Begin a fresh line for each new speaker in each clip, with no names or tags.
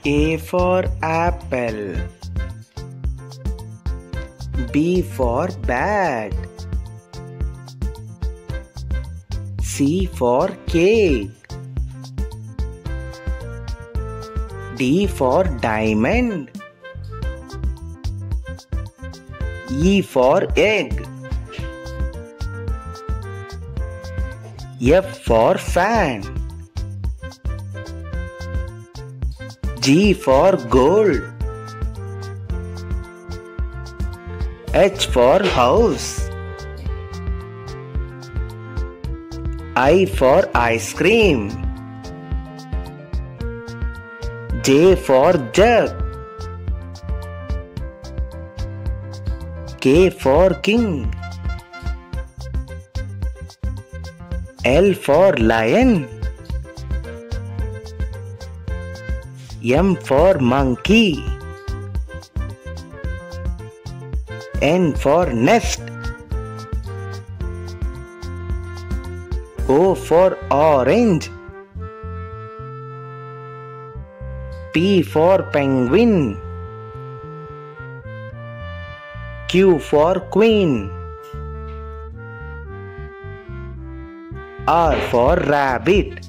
A for apple. B for bat. C for cake. D for diamond. E for egg. F for fan. G for gold. H for house. I for ice cream. J for jug. K for king. L for lion. M for monkey. N for nest. O for orange. P for penguin. Q for queen. R for rabbit.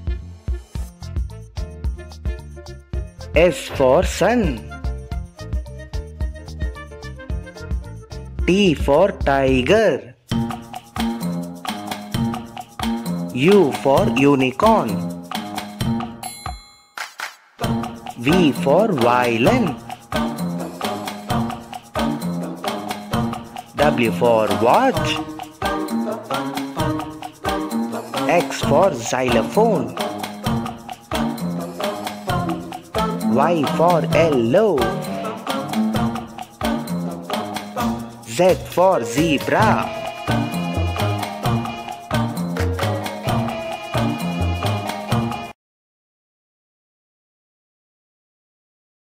S for sun. T for tiger. U for unicorn. V for violin. W for watch. X for xylophone. Y for yellow. Z for zebra.